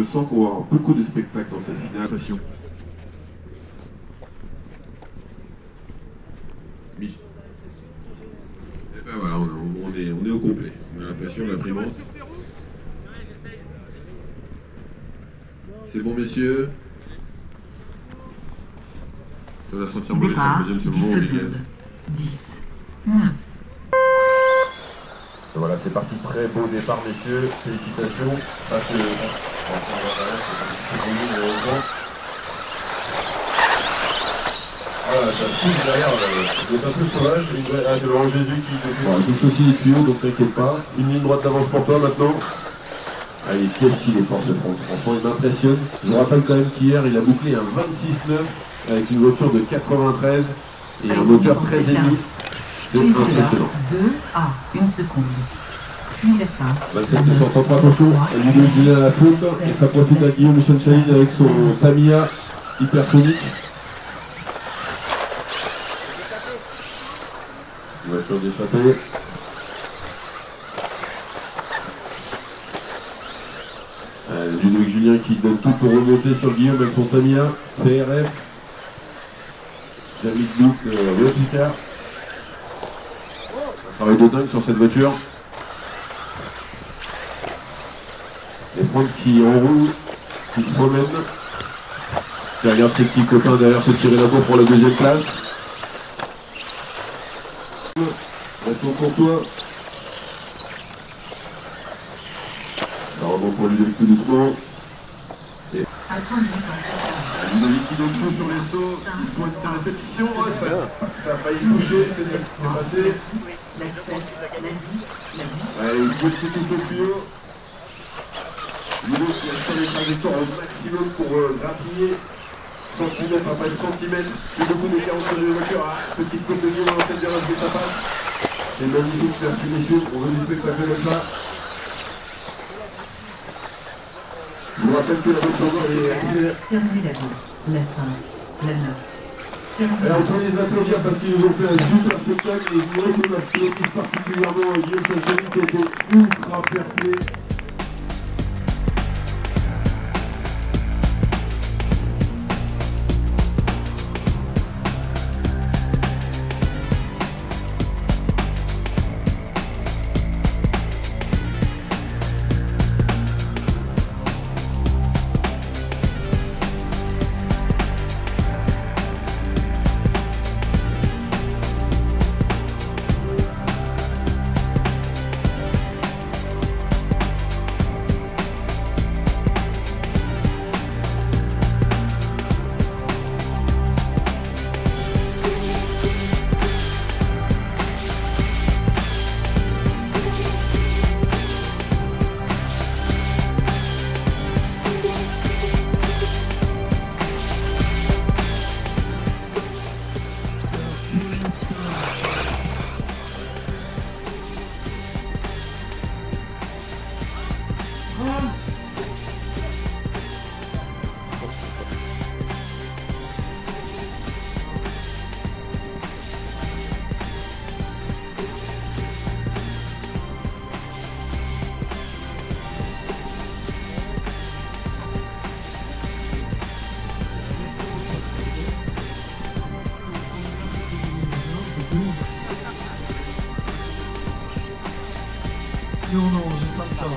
je sens qu'on va avoir beaucoup de spectacles dans cette finale. Et ben voilà, on est au complet. On a l'impression, l'imprimante. C'est bon, messieurs. Ça va sentir mauvais sur le deuxième moment, on 10, 9. Voilà, c'est parti, très beau départ, messieurs. Félicitations. Ça, c'est voilà, ça pousse derrière, vous êtes un peu sauvage. C'est Laurent Jésus qui touche aussi les tuyaux, donc t'inquiète pas. Une ligne droite d'avance pour toi maintenant. Allez, qu'est-ce qu'il est fort ce France. Franchement, il m'impressionne. Je vous rappelle quand même qu'hier, il a bouclé un 26-9 avec une voiture de 93 et un moteur très ému. C'est impressionnant. 2 à 1 seconde. 27 233, attention, il est Julien à la faute et ça profite à Guillaume Sunshine avec son Tamiya hypersonique. Voiture d'échappée. Ludovic Julien qui donne tout pour remonter sur Guillaume avec son Tamiya, CRF. Jamie Luc, officier. Un travail de dingue sur cette voiture. Les Franck qui enroulent, qui se promènent, qui regarde ses petits copains derrière se tirer la bourre pour la deuxième place. Restons pour toi. Ça remonte pour Ludovic tout doucement. Et Ludovic qui donne tout sur les sauts, il faut une répétition, ça a failli toucher, c'est ce qui s'est passé. Allez, il faut tout au tuyau. Ludo qui a fait les trajectoires au maximum pour grappiller centimètre après centimètre. C'est beaucoup de carreaux sur les voitures. Petite côte de Guillaume dans la tête de reste de sa passe. C'est magnifique, merci messieurs, on veut du spectacle comme ça. Je vous rappelle que la voiture est accélérée. Terminez la 2, la 5, la 9. Alors on peut les applaudir parce qu'ils nous ont fait un super spectacle et je voudrais qu'on applaudisse particulièrement Guillaume Sanchoni qui a été ultra fair play. Non, j'ai pas le temps.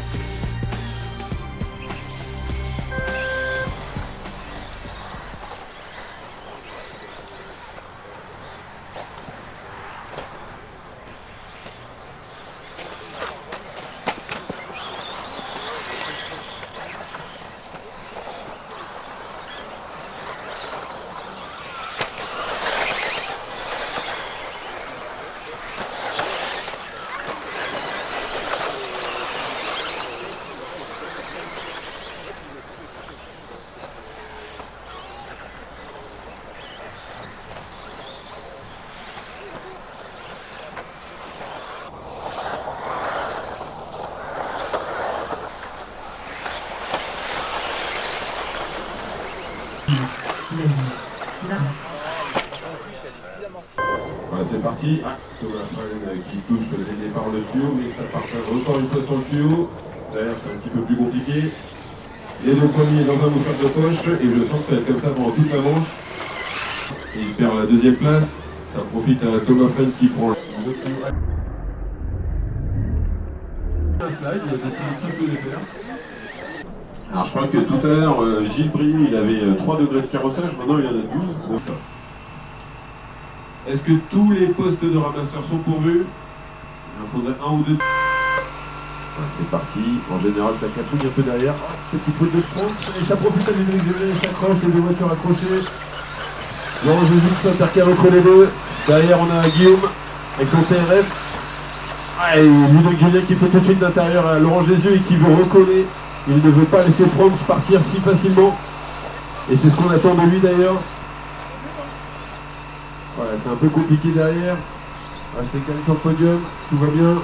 Voilà, c'est parti. Thomas Fallen qui touche les départs le tuyau, mais ça partage encore une fois sur le tuyau. D'ailleurs, c'est un petit peu plus compliqué. Les deux premiers dans un mouchoir de poche, et je sens que ça va être comme ça pendant toute la manche. Et il perd la deuxième place. Ça profite à Thomas Frenn qui prend le slide, il a décidé de tout les faire. Alors je crois que tout à l'heure, Gilles Briou, il avait 3 degrés de carrossage, maintenant il y en a 12. Donc ça. Est-ce que tous les postes de ramasseurs sont pourvus? Il en faudrait un ou deux. Voilà, c'est parti. En général, ça capouille un peu derrière. Ce petit peu de front. Et ça profite à l'Union Violet, il s'accroche, les deux voitures accrochées. Laurent Jésus qui s'intercale entre les deux. Derrière, on a Guillaume avec son TRF. Ah, et Ludovic Julien qui fait tout de suite d'intérieur à Laurent Jésus et qui veut recoller. Il ne veut pas laisser Franz partir si facilement. Et c'est ce qu'on attend de lui d'ailleurs. Voilà, c'est un peu compliqué derrière. Rester calme sur le podium, tout va bien.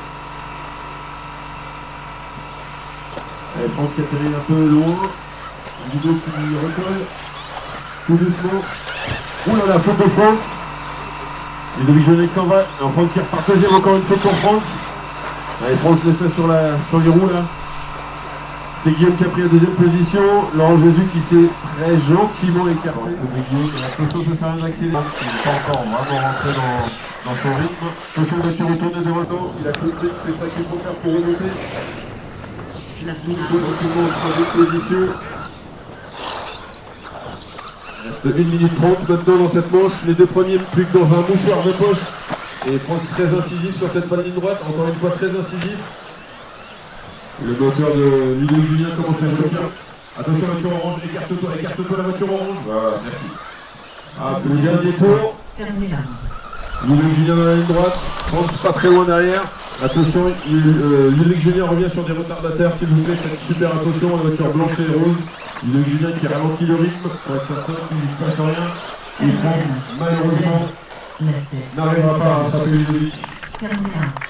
Allez, Franz qui atterrit un peu loin. Ludo qui recolle. Tout doucement. Ouh là là, faute de Franz. Ludovic Julien qui s'en va. Et Franz qui repart deuxième, encore une faute pour Franz. Allez, Franz le fait sur les roues là. C'est Guillaume qui a pris la deuxième position. Laurent Jésus qui s'est très gentiment écarté. Guillaume, la Cochon ne sert à rien d'accélérer. Il n'est pas encore vraiment rentré dans son rythme. Cochon va se retourner de retour. Il a compris que c'est ça qu'il faut faire pour remonter. La Tout le monde en troisième position. Il reste 1 minute 30 maintenant dans cette manche. Les deux premiers plus que dans un mouchoir de poche. Et Franck très incisif sur cette ligne droite. Encore une fois très incisif. Le moteur de Ludovic Julien commence à sortir. Attention, la voiture orange, écarte-toi la voiture orange. Voilà, merci. Ah, le dernier tour. terminé la manche. Ludovic Julien dans la ligne droite. Franck pas très loin derrière. Attention, Ludovic Julien revient sur des retardataires, s'il vous plaît, faites super attention, la voiture blanche et rose. Ludovic Julien qui ralentit le rythme, pour être certain qu'il ne passe rien. Et Franck, malheureusement, n'arrivera pas à rattraper Ludovic. Terminé la manche.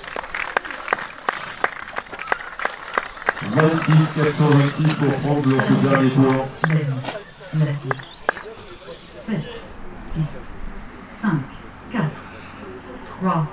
26-426 pour Franck dans ce dernier tour. La 6. 7, 6, 5, 4, 3.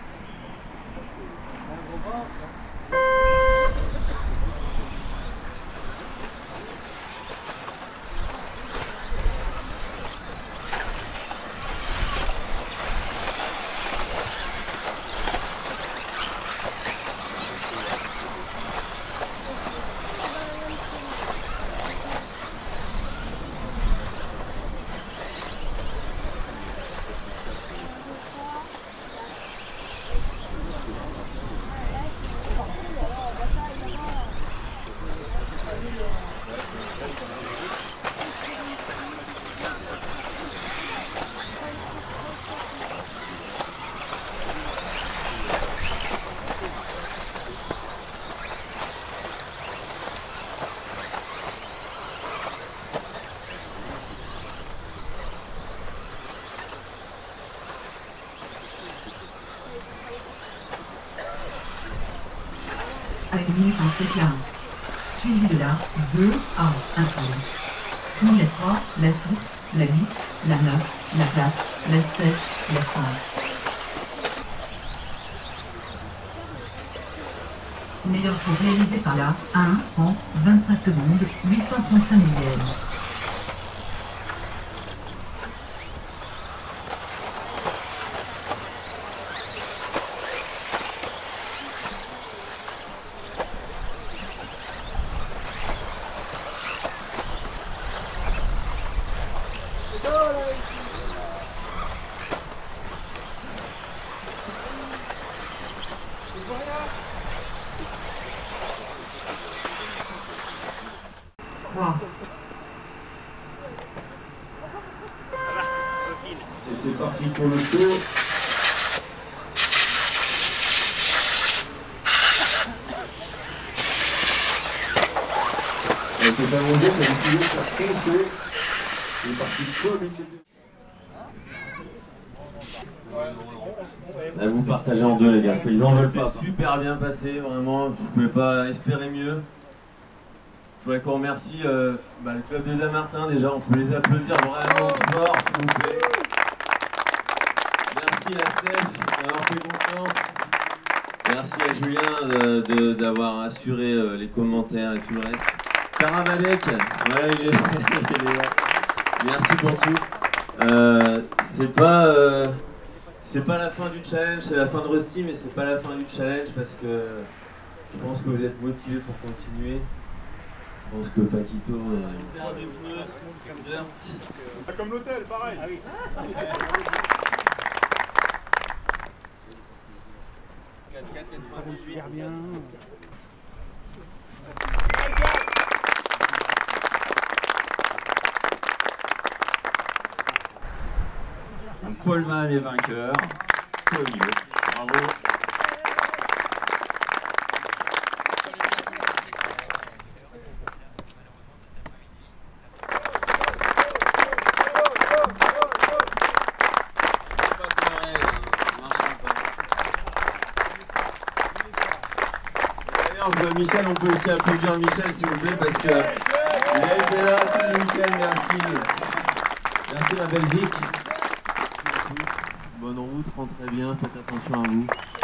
Aligné en C40. Suivi de la 2A inclus. Puis la 3, la 6, la 8, la 9, la 4, la 7, la 5. Meilleur tour réalisé par la 1 en 25 secondes, 835 millièmes. Et c'est parti pour le tour. C'est vraiment bien, mais il faut faire foncer. C'est parti comme il Là, vous partagez en deux, les gars. Ils en veulent pas. C'est super bien passé, vraiment. Je pouvais pas espérer mieux. Je voudrais qu'on remercie le club de Damartin déjà. On peut les applaudir vraiment fort, s'il vous plaît. Merci la Steph d'avoir fait confiance. Merci à Julien d'avoir assuré les commentaires et tout le reste. Karamadec, voilà, il est là. Merci pour tout. C'est pas la fin du challenge, c'est la fin de Rusty, mais c'est pas la fin du challenge parce que je pense que vous êtes motivés pour continuer. Je pense que Paquito. C'est comme l'hôtel, pareil. Ah oui. Super bien. Donc Paulman est vainqueur, Tonio, bravo. D'ailleurs, je vois Michel, on peut aussi applaudir Michel s'il vous plaît parce que il a été là tout le week-end, merci. Merci la Belgique. Bonne route, rentrez bien, faites attention à vous.